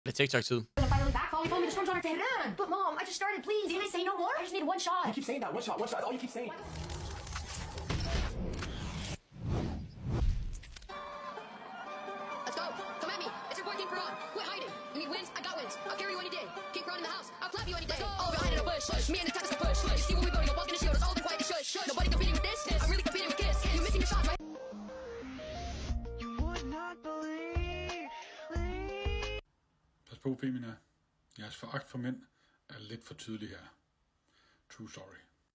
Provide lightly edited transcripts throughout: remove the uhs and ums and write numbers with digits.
Det er TikTok-tid. But mom, I just started, please. Didn't they say no more? I just need one shot. You keep saying that. One shot. That's all you keep saying. Let's go. Come at me. It's your boy King Prawn. Quit hiding. You need wins? I got wins. I'll carry you any day. King Prawn in the house. I'll clap you any day. Oh, we're hiding in a bush. Me and the Texas push. You see where we go? You walk in the shield. It's all the quiet to shush. Nobody competing with this. I'm really competing with kids. You're missing your shot, right? You would not believe. Pas på, Femina. Jeres foragt for mænd er lidt for tydelig her. True story.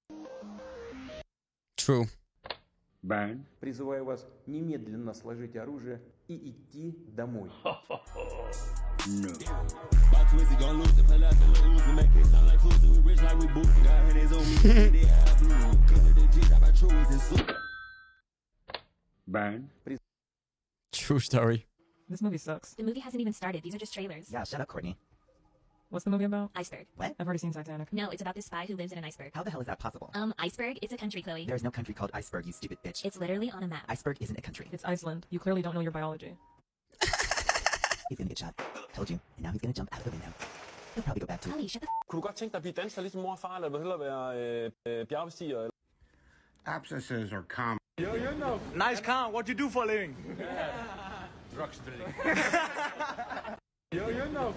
True. Brian. Призываю вас немедленно сложить оружие и идти домой. No. Brian. True story. This movie sucks. The movie hasn't even started. These are just trailers. Yeah, shut up, Courtney. What's the movie about? Iceberg. What? I've already seen Titanic. No, it's about this spy who lives in an iceberg. How the hell is that possible? Iceberg? It's a country, Chloe. There's no country called Iceberg, you stupid bitch. It's literally on a map. Iceberg isn't a country. It's Iceland. You clearly don't know your biology. He's gonna get shot. Told you. And now he's gonna jump out of the window. He'll probably go back to... Holly, shut the Kunne du godt tænke dig at blive danser ligesom mor og far, eller vil du hellere være bjergbestiger? Abscesses are common. You know. Nice car. What do you do for a living? Drugs drilling. You know.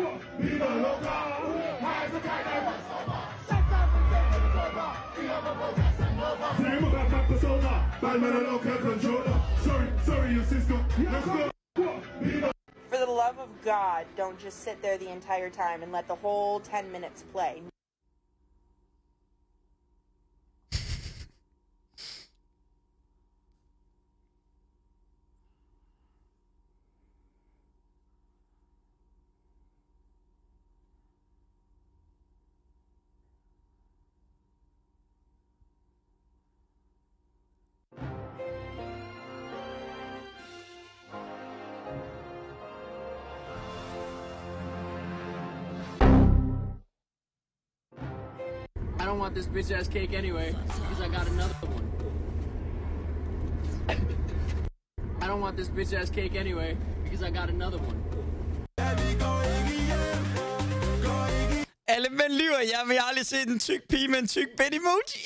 For the love of God, don't just sit there the entire time and let the whole 10 minutes play. I don't want this bitch ass cake anyway, because I got another one. I don't want this bitch ass cake anyway, because I got another one. Alle mænd lyver, men jeg har aldrig set en tyk pige med en tyk bed emoji.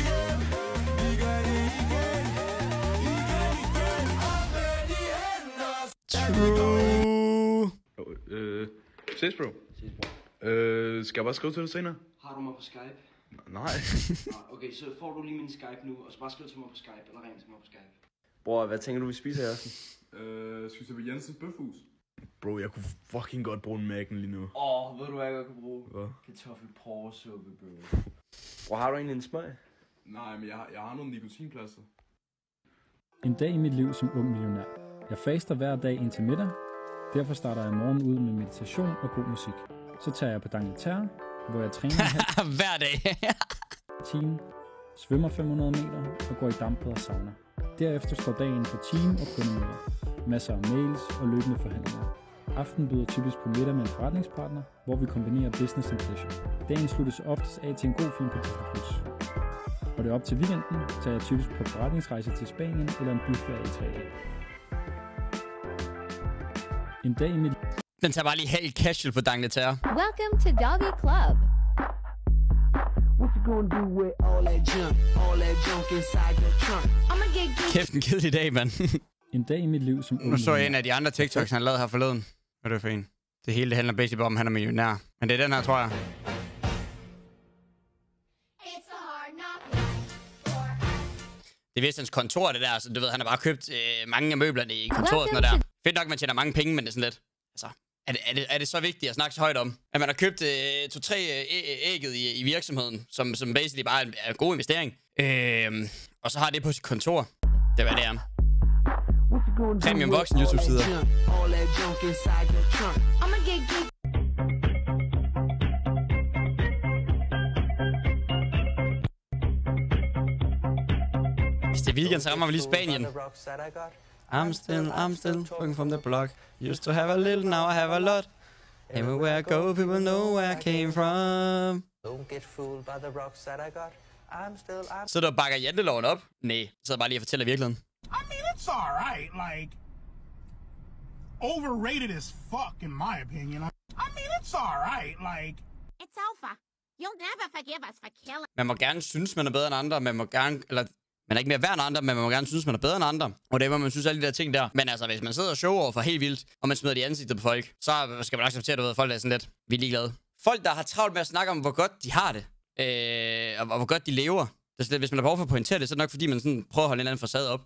True. Ses, bro. Skal jeg bare skrive til dig senere? Har du mig på Skype? Nej. Okay, så får du lige min Skype nu, og så bare skriv til mig på Skype, eller ring til mig på Skype. Bror, hvad tænker du, vi spiser i aften? Spiser vi Jensens Bøfhus? Bro, jeg kunne fucking godt bruge en Mac'en lige nu. Ved du hvad jeg godt kunne bruge? Hvad? Kartoffelporresuppe, bro. Bror, har du egentlig en smag? Nej, men jeg har nogle nikotinplaster. En dag i mit liv som ung millionær. Jeg faster hver dag indtil middag. Derfor starter jeg morgen ud med meditation og god musik. Så tager jeg på D'Angleterre, hvor jeg træner hver dag. time, svømmer 500 meter og går i dampbad og sauna. Derefter står dagen på team- og kundemøder. Masser af mails og løbende forhandlinger. Aftenen byder typisk på middag med en forretningspartner, hvor vi kombinerer business and pleasure. Dagen sluttes oftest af til en god film på Disney+. Og det er op til weekenden, tager jeg typisk på forretningsrejse til Spanien eller en byferie i 3 dage. En dag i mit... Den tager bare lige helt casual på D'Angleterre. Welcome to Doggy Club. Kæft en kedelig dag, mand. En dag i mit liv som... Nu så jeg en af de andre TikToks, han lavede her forleden. Hvad er det for en? Det hele det handler basically om, at han er millionær. Men det er den her, tror jeg. Det er vist hans kontor, det der. Så du ved, han har bare købt mange af møblerne i kontoret. Sådan der. Fedt nok, man tjener mange penge, men det er sådan lidt... Altså, er det så vigtigt at snakke så højt om? At man har købt 2-3 ægget i virksomheden, som basically bare er en god investering. Og så har det på sit kontor. Det var det er. Premium voksen YouTube-sider. Hvis det er weekend, så rammer vi lige Spanien. I'm still working from the block. Used to have a little, now I have a lot. Everywhere I go, people know where I came from. Don't get fooled by the rocks that I got. Så der bakker janteloven op? Nej, så bare lige at fortælle virkeligheden. I mean, it's all right. Like, overrated as fuck, in my opinion. I mean, it's alright, like... It's over. You'll never forgive us for killing... Man må gerne synes, man er bedre end andre. Man må gerne... Eller, man er ikke mere værd end andre, men man må gerne synes, man er bedre end andre. Og det er, hvor man synes alle de der ting der. Men altså, hvis man sidder og shower for helt vildt, og man smider de ansigter på folk, så skal man acceptere, at folk er sådan lidt... Vi er ligeglade. Folk, der har travlt med at snakke om, hvor godt de har det. Og hvor godt de lever. Det er lidt, hvis man har behov for at pointere det, så er det nok fordi, man sådan prøver at holde en eller anden facade op.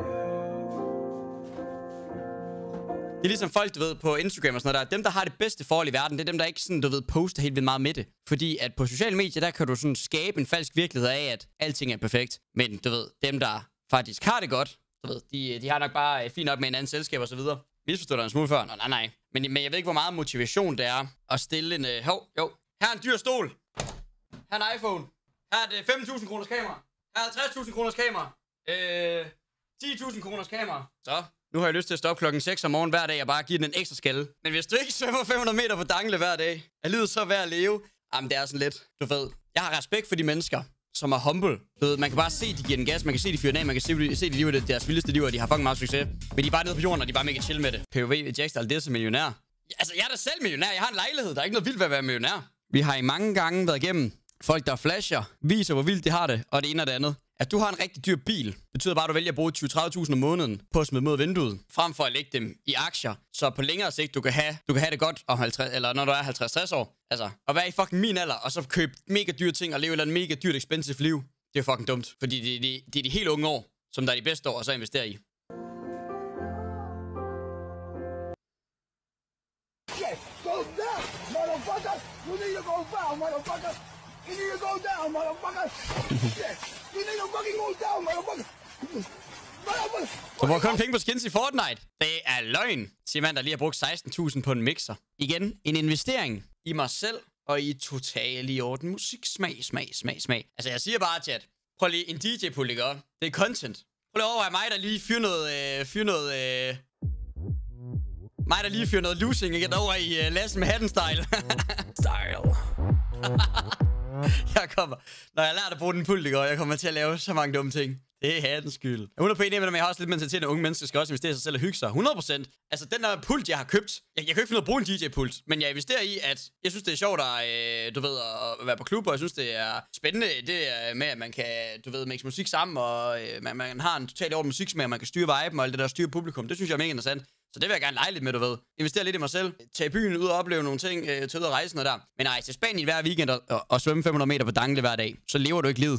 Det er ligesom folk, du ved, på Instagram og sådan noget der. Dem, der har det bedste forhold i verden, det er dem, der ikke sådan, du ved, poster helt vildt meget med det. Fordi at på sociale medier, der kan du sådan skabe en falsk virkelighed af, at alting er perfekt. Men du ved, dem, der faktisk har det godt, du ved, de har nok bare fint op med en anden selskab og så videre. Misforstår dig en smule før? Nå, nej. Men jeg ved ikke, hvor meget motivation det er at stille en... Her er en dyr stol. Her er en iPhone. Her er det 5.000 kroners kamera. Her er 50.000 kroners kamera. 10.000 kroners kamera. Så... Nu har jeg lyst til at stoppe klokken 6 om morgenen hver dag og bare give den en ekstra skalle. Men hvis du ikke svømmer 500 meter på Dangle hver dag, er livet så værd at leve? Jamen, det er sådan lidt, du ved. Jeg har respekt for de mennesker, som er humble. Du ved, man kan bare se, de giver den gas, man kan se, de fyrer den af, man kan se, de lever deres vildeste liv, og de har fucking meget succes. Men de er bare nede på jorden, og de er bare mega chill med det. POV, Jackstyle, det er så millionær. Altså, jeg er da selv millionær. Jeg har en lejlighed. Der er ikke noget vildt ved at være millionær. Vi har i mange gange været igennem folk, der flasher, viser, hvor vildt de har det, og det ene og det andet. At du har en rigtig dyr bil, betyder bare, at du vælger at bruge 20-30.000 om måneden på at smide mod vinduet, frem for at lægge dem i aktier, så på længere sigt, du kan have det godt om 50, eller når du er 50-60 år. Altså, at være i fucking min alder, og så købe mega dyre ting, og leve et eller andet mega dyrt, expensive liv, det er fucking dumt. Fordi det er de helt unge år, som der er de bedste år, og så investere i. Yes, go down, motherfucker! You need to go down, motherfucker! You need to go down, motherfucker! Yes, you need to fucking go down, motherfucker! Du bruger kun penge på skins i Fortnite. Det er løgn, siger man, der lige har brugt 16.000 på en mixer. Igen, en investering i mig selv og i total i orden musiksmag, smag. Altså, jeg siger bare, chat. Prøv lige en DJ-pult, ikke? Det er content. Prøv lige overveje mig, der lige fyrer noget losing, ikke? Over i Lassen med hatten-style. Style. Når jeg lærer at bruge den pult, ikke? Jeg kommer til at lave så mange dumme ting. Det er hattens skyld. Jeg er 100% enig med, men jeg har også lidt mentalitet, at unge mennesker skal også investere i sig selv og hygge sig. 100%. Altså, den der pult, jeg har købt. Jeg kan ikke finde ud af at bruge en DJ-pult, men jeg investerer i, at jeg synes, det er sjovt at, du ved, at være på klub, og jeg synes, det er spændende. Det er med, at man kan, du ved, mixe musik sammen, og man har en totalt orden musiksmag, og man kan styre viben og alt det der styre publikum. Det synes jeg er mega interessant. Så det vil jeg gerne lege lidt med, du ved. Investere lidt i mig selv. Tage i byen ud og opleve nogle ting. Tage ud og rejse noget der. Men nej, til Spanien hver weekend og svømme 500 meter på Dangle hver dag. Så lever du ikke livet.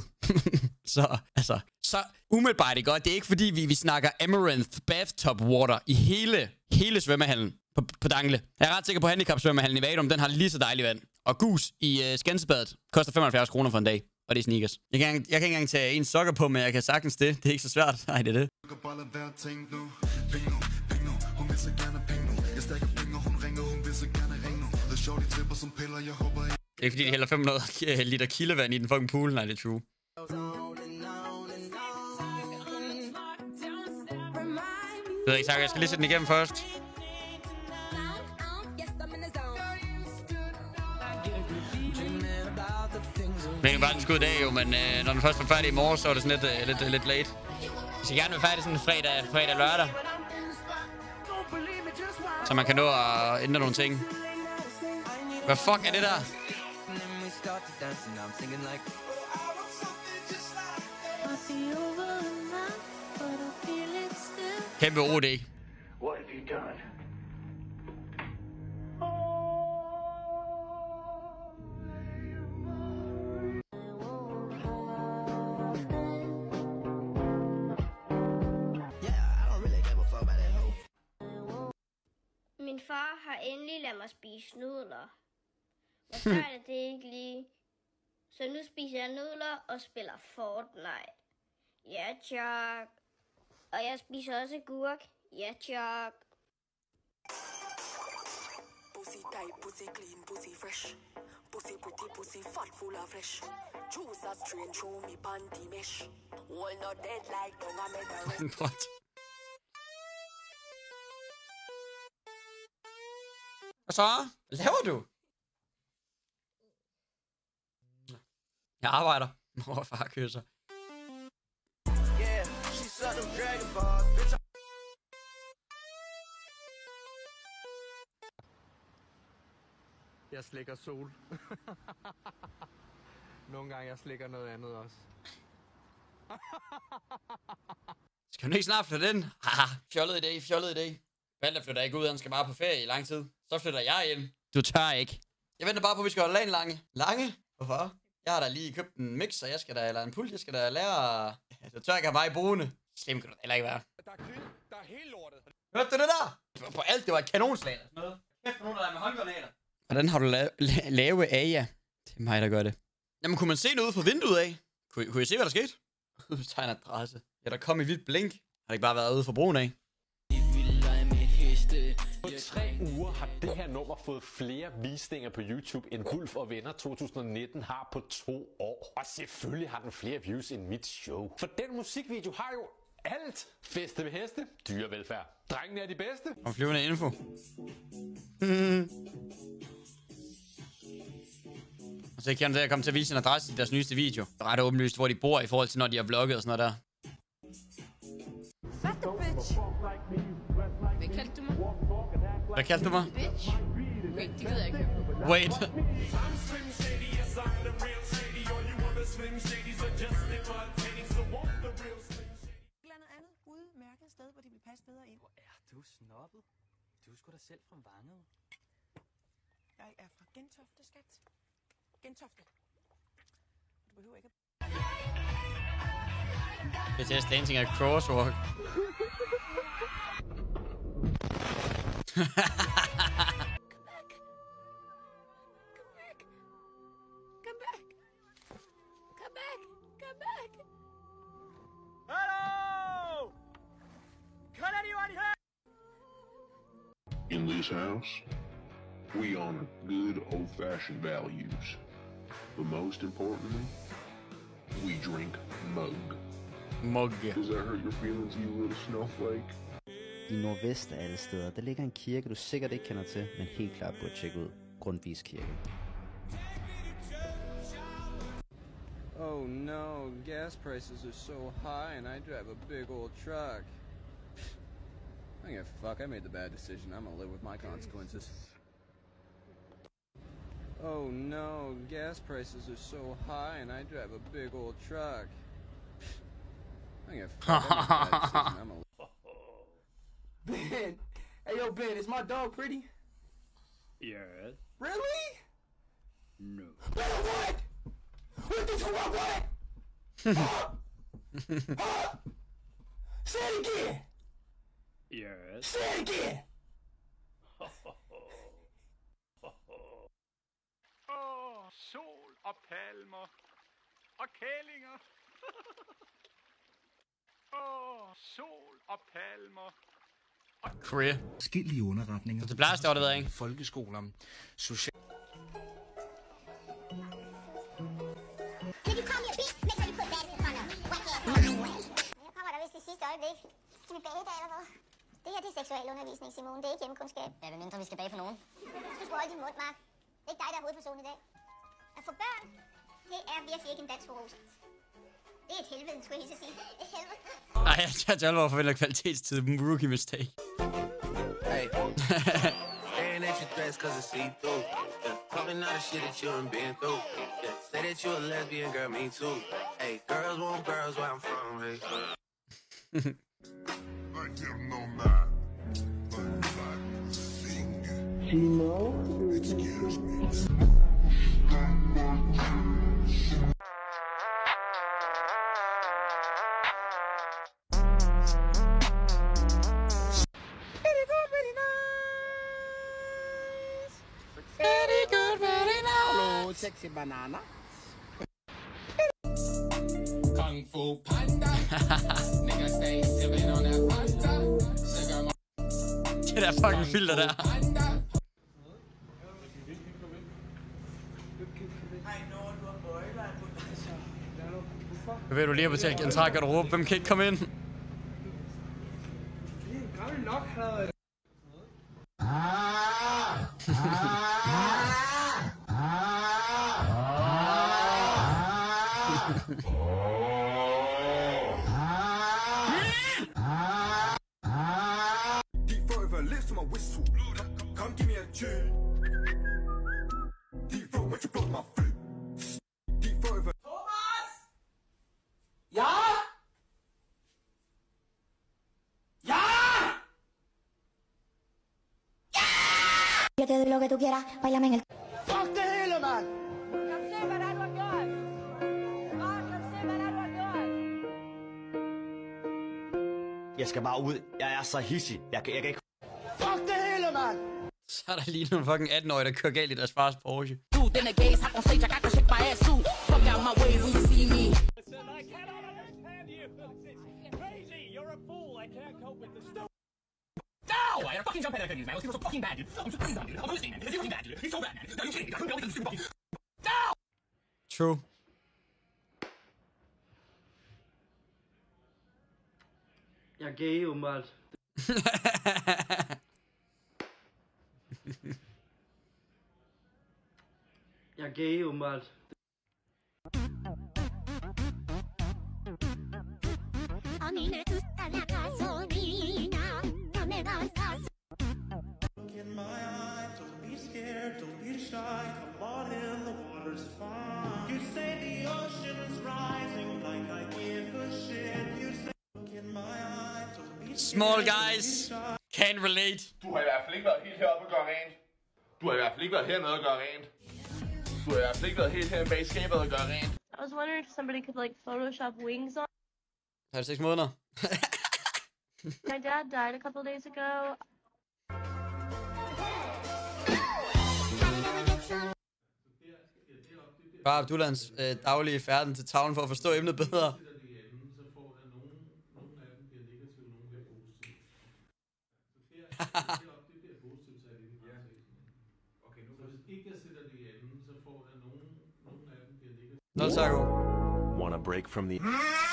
Så umiddelbart ikke godt. Det er ikke fordi, vi snakker Amaranth Bathtub Water i hele svømmehallen på Dangle. Jeg er ret sikker på, at handicap-svømmehallen i Vadum, den har lige så dejligt vand. Og gus i Skansebadet koster 75 kroner for en dag. Og det er sneakers. Jeg kan ikke engang tage en sokker på, men jeg kan sagtens det. Det er ikke så svært. Nej, det er det. Det er ikke fordi, de hælder 500 liter kildevand i den fucking pool. Nej, det er true. Jeg ved ikke, tak. Jeg skal lige sætte den igennem først. Det er ikke bare en skud dag, jo, men når den først var færdig i morgen, så var det sådan lidt late. Jeg skal gerne være færdig sådan fredag lørdag. Så man kan nå at ændre nogle ting. Hvad fuck er det der? Kæmpe OD. What have you done? Min far har endelig ladet mig spise nudler. Hvor svært er det ikke lige? Så nu spiser jeg nudler og spiller Fortnite. Ja, Chuck. Og jeg spiser også gurk. Ja, Chuck. Pussy tight, pussy clean, pussy fresh. Pussy pretty, pussy fat, full of flesh. Juice a strain through me panty mesh. All not dead like don't I make a rest. What? Hvad så? Hvad laver du? Jeg arbejder. Far kysser. Jeg slikker sol. Nogle gange jeg slikker noget andet også. Skal du ikke snart flytte ind? Haha, fjollet idé. Valder flytter ikke ud, han skal bare på ferie i lang tid. Så flytter jeg ind. Du tør ikke. Jeg venter bare på, at vi skal holde lagen lange. Lange? Hvorfor? Jeg har da lige købt en mixer, eller en pult, jeg skal da lære... Du tør ikke have mig boende. Slem kan du heller ikke være. Der er helt lortet. Hørte du det der? På alt, det var et kanonslag eller sådan noget. Kæft, nogen der er med håndgranater. Hvordan har du lave Aja? Det er mig, der gør det. Jamen, kunne man se noget ud fra vinduet af? Kunne I se, hvad der skete? Udtegn adresse. Ja, der kom i hvidt blink. Har det ikke bare været ude for broen af? På 3 uger har det her nummer fået flere visninger på YouTube, end Wulff og Venner 2019 har på 2 år. Og selvfølgelig har den flere views end mit show. For den musikvideo har jo alt. Feste med heste, dyrevelfærd. Drengene er de bedste. Og flyvende info. Og så kan jeg komme til at vise en adresse i deres nyeste video. Det er ret åbenlyst, hvor de bor i forhold til, når de har vlogget og sådan noget der. Fuck the bitch. Hvad kaldte du mig? Hvad kaldte du mig? Bitch. Wait, det gider jeg ikke. Wait. Udmærket sted, hvor de vil passe bedre ind. Hvor er du snobbet? Du er sgu da selv fra Vangede. Jeg er fra Gentofte, skat. Gentofte. Du behøver ikke Det er dancing af crosswalk. Come back. Hello! Can anyone hear? In this house, we honor good old-fashioned values. But most importantly, we drink mug. Mug. Does that hurt your feelings, you little snowflake? I nordvest af alle steder, der ligger en kirke, du sikkert ikke kender til, men helt klart burde tjekke ud. Grundtvigs Kirke. Oh no, gas prices are so high and I drive a big old truck. I give a fuck, I made the bad decision. I'm gonna live with my consequences. Oh no, gas prices are so high and I drive a big old truck. I give a fuck, I made the bad decision. I'm gonna Ben! Hey yo, Ben, is my dog pretty? Yes. Really? No. Ben, what? What did you want? What? Huh? Say it again! Yes. Say it again! Sol og palmer og kællinger. Sol og palmer. Career. Skillige underretninger. Så det plejer at stå, det ved jeg ikke. Folkeskoler. Social... Can you call me a bitch? Make sure you put that in front of whack ass. Nu kommer der vist det sidste øjeblik. Skal vi bage der eller hvad? Det her det er seksualundervisning, Simone. Det er ikke hjemmekundskab. Ja, hvad mindre vi skal bage for nogen. Du skal holde din mund, Mark. Det er ikke dig, der er hovedpersonen i dag. At få børn, det er virkelig ikke en dans for roser. Det er et helvede, skulle jeg lige så sige. Et helvede. Ej, jeg tager alvor forventer kvalitetstid. Rookie mistake. Hey. Staring at your dress cause it's see-through. Yeah. Talking all the shit that you done been through. Yeah. Say that you a lesbian, girl, me too. Hey, girls want girls where I'm from, hey. I give no man, but I sing. Excuse me. Sexy banana. Kung Fu Panda. Nigga stay sipping on that Fanta. Det der fucking filter der. Hvad ved du lige at betale en træk, og du råber, hvem kan ikke komme ind? Gammel nok havde... Deep forever lives to my whistle. Come give me a tune. te doy lo que tú quieras, bailame en el... Fuck det hele, mand! Kan se, hvad der er, du har gjort? Kan se, hvad der er, du har gjort? Jeg skal bare ud. Jeg er så hissig. Jeg kan ikke... Fuck det hele, mand! Så er der lige nogle fucking 18-årige, der kører galt i deres fars Porsche. Dude, then the gays hop on stage, I got to shake my ass too. Fuck out my way when you see me. Listen, I cannot understand you. It's crazy. You're a fool. I can't cope with this. Ow! I had a fucking jump pad I couldn't use, man. I was so fucking bad, dude. I'm so fucking bad, dude. I'm listening, man. It's fucking bad, dude. He's so bad, man. Are you kidding me? I couldn't go with the stupid fucking... Ow! True. Jeg er gay, åbenbart. Jeg er gay, åbenbart. Look in my eye, don't be scared, don't be shy. Come on in, the water's fine. You say the ocean is rising like I give a shit. You say, look in my eye, don't be scared. Small guys can relate. Du har i hvert fald ikke været helt heroppe og gøre rent. Du har i hvert fald ikke været hernede og gøre rent. Du har i hvert fald ikke været helt her bag skabet og gøre rent. I was wondering if somebody could like Photoshop wings on. Har det 6 måneder? My dad died a couple days ago. Bare Abdullahs daglige færden til tavlen for at forstå emnet bedre. Nå, Sago. Want a break from the...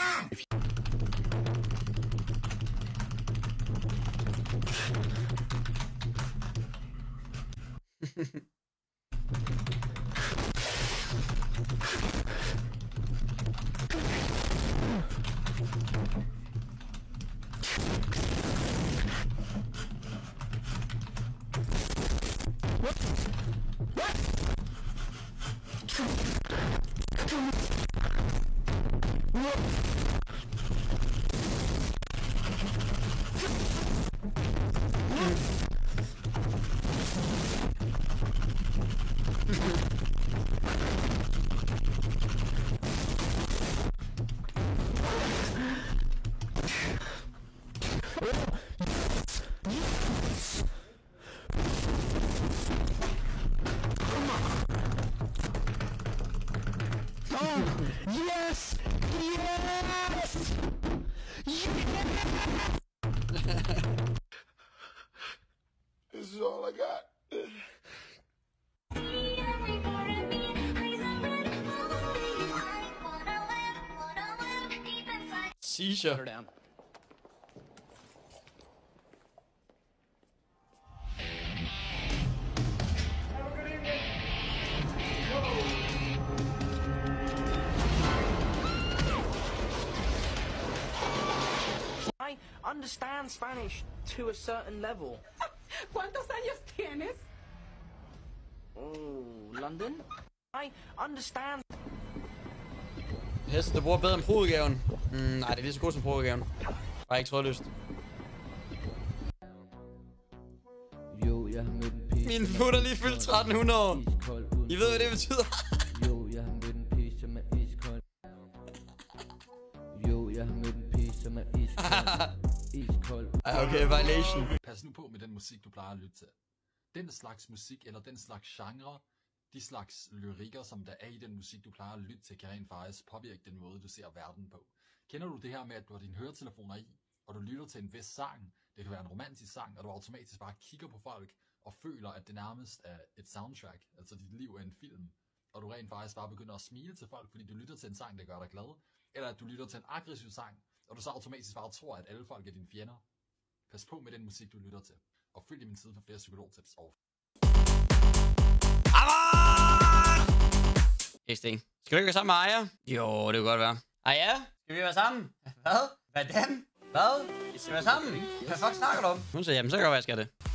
Yes! Yes! This is all I got. Seizure. Down. I understand Spanish to a certain level. ¿Cuántos años tienes? Oh, London? I understand. Heste, der bruger bedre end pro-udgaven. Nej, det er lige så godt som pro-udgaven. Bare ikke trådløst. Jo, jeg har mødt en pige. Min fod er lige fyldt 1300 år. I ved, hvad det betyder. Jo, jeg har mødt en pige, som er iskold. Jo, jeg har mødt en pige, som er iskold. Okay, violation. Pas nu på med den musik, du plejer at lytte til. Den slags musik, eller den slags genre, de slags lyrikker, som der er i den musik, du plejer at lytte til, kan rent faktisk påvirke den måde, du ser verden på. Kender du det her med, at du har dine høretelefoner i, og du lytter til en vis sang, det kan være en romantisk sang, og du automatisk bare kigger på folk, og føler, at det nærmest er et soundtrack, altså dit liv er en film, og du rent faktisk bare begynder at smile til folk, fordi du lytter til en sang, der gør dig glad, eller at du lytter til en aggressiv sang, og du så automatisk bare tror, at alle folk er dine fjender. Pas på med den musik, du lytter til, og følg min side for flere psykologtips og... Skal du ikke være sammen med Aya? Jo, det kunne godt være. Aya? Skal vi være sammen? Hvad? Hvordan? Hvad? Vi skal være sammen? Hvad fuck snakker du om? Hun siger, jamen så kan jeg godt være, jeg skal det.